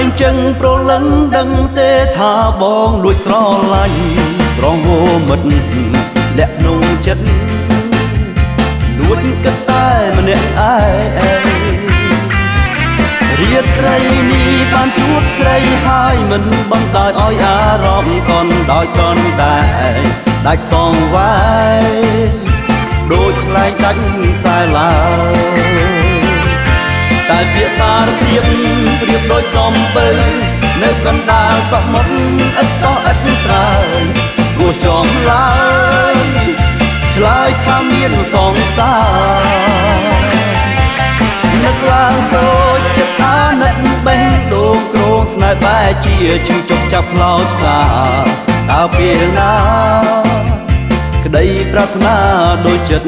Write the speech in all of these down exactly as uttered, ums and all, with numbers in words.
អញ្ចឹងប្រលឹងដឹងទេថាបងលួចស្រឡាញ់ស្រងហូរមិត្តលាក់ក្នុងចិត្តលួចគិតតែម្នាក់ឯងរាត្រីនេះបានជួបស្រីហើយមិនបណ្ដោយឲ្យអារម្មណ៍កន់ដោយកន់ដែរដាច់សងវាយដូចខ្លែងដាច់ខ្សែឡើយតែពាក្យសារភាពប្រៀបដូចសំពៅនៅកណ្ដាលសមុទ្រឥតតោះឥតត្រើយគោះចំឡើយឆ្លើយថាមានសងសានឹកឡើងដូចចិត្តអាណិតបេះដូងក្រងស្នេហ៍បែជាឈឺចុកចាប់ផ្លោចផ្សាតើពេលណាក្តីប្រាថ្នាដូចចិត្ត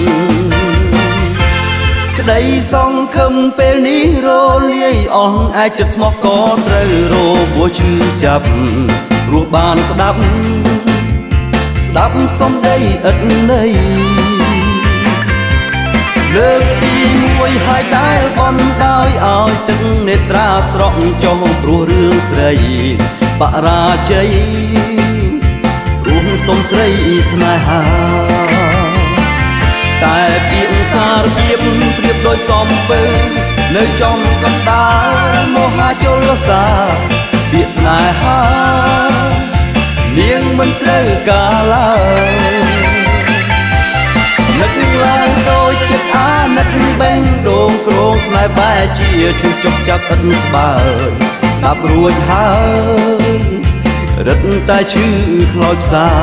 ក្តីសង្ឃឹមពេលនេះរលាយអស់ឯចិត្តស្មោះក៏ត្រូវរបួសឈឺចាប់រស់បានស្ដាប់ស្ដាប់សំដីឥតន័យលើកទីមួយហើយដែលបនដោយឲ្យទឹកនេត្រាស្រក់ចុះព្រោះរឿងស្រីបរាជ័យព្រោះសុំស្រីស្នេហាតែពាក្យសារភាពប្រៀបដូចសំពៅនៅចំកណ្ដាលមហាជលសាពាក្យស្នេហានាងមិនត្រូវការឡើយនឹកឡើងដូចចិត្តអាណិតបេះដូងក្រងស្នេហ៍បែជាឈឺចុកចាប់ឥតស្បើយស្ដាប់រួចហើយរឹតតែឈឺខ្លោចផ្សា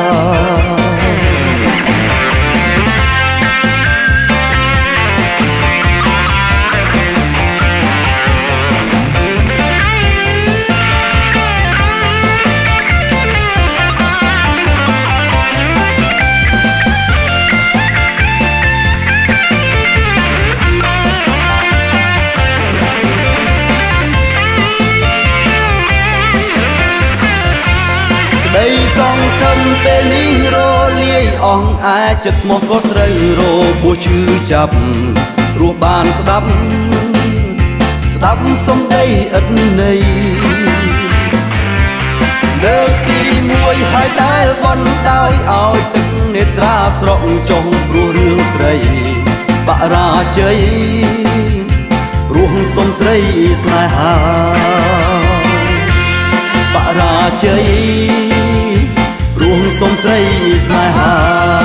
ដីសង្ឃឹមពេលនេះរលាយអស់ឯចិត្តស្មោះក៏ត្រូវរបួសឈឺចាប់រស់បានស្ដាប់ស្ដាប់សំដីឥតន័យលើកទីមួយហើយដែលបនដោយឲ្យទឹកនេត្រាស្រក់ចុះព្រោះរឿងស្រីបរាជ័យព្រោះសុំស្រីស្នេហាបរាជ័យព្រោះសុំស្រីស្នេហា